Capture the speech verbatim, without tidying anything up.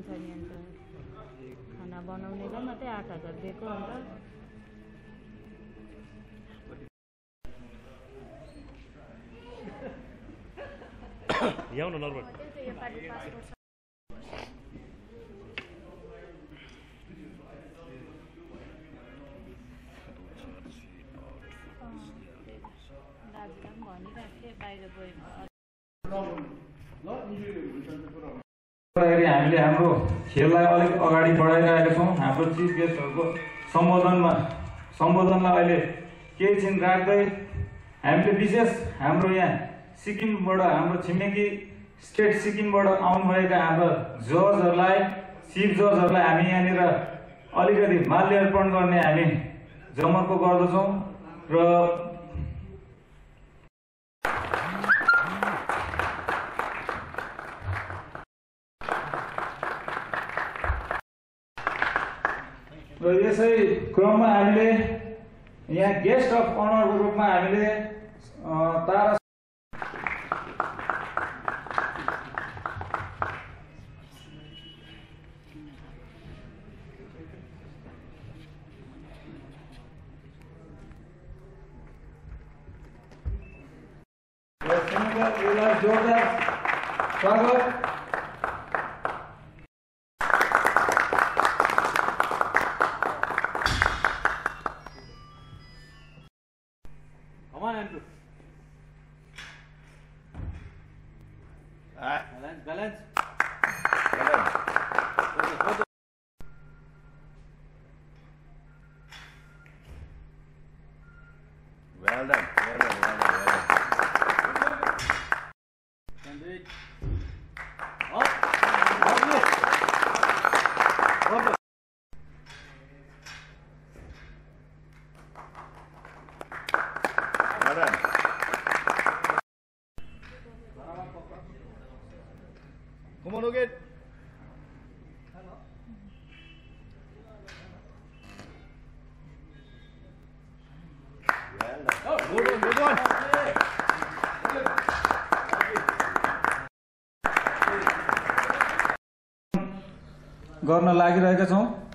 छ नि अन्त खाना बनाउनेलाई मात्रै आठ हजार दिएको अन्त यहाँ न नर्मल हामीले हाम्रो खेललाई अलिक अगाडि बढाइरहेका छौँ। हाम्रो चिफ गेस्टहरूको सम्बोधनमा सम्बोधनलाई अहिले केही छिन राख्दै हामीले विशेष हाम्रो यहाँ सिक्किमबाट हाम्रो छिमेकी स्टेट सिक्किमबाट आउनुभएका हाम्रो जजहरूलाई चिफ जजहरूलाई हामी यहाँनिर अलिकति माल्यार्पण गर्ने हामी जमर्को गर्दछौँ र र यसै क्रममा हामीले यहाँ गेस्ट अफ अनरको रूपमा हामीले तारा जोरदार स्वागत। Come on, Andrew. Ah. Balance, balance. Balance. Well done. Well done. Well done. Well done. Can do it. Up. Lovely. Lovely. Well done. Come on, again. Hello. Well done. Oh, good one, good one. गर्न लागिरहेका छौं।